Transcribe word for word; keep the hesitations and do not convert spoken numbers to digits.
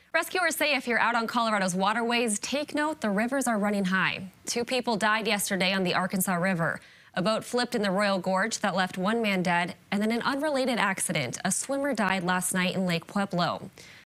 Rescuers say if you're out on Colorado's waterways, take note the rivers are running high. Two people died yesterday on the Arkansas River. A boat flipped in the Royal Gorge that left one man dead, and then an unrelated accident. A swimmer died last night in Lake Pueblo.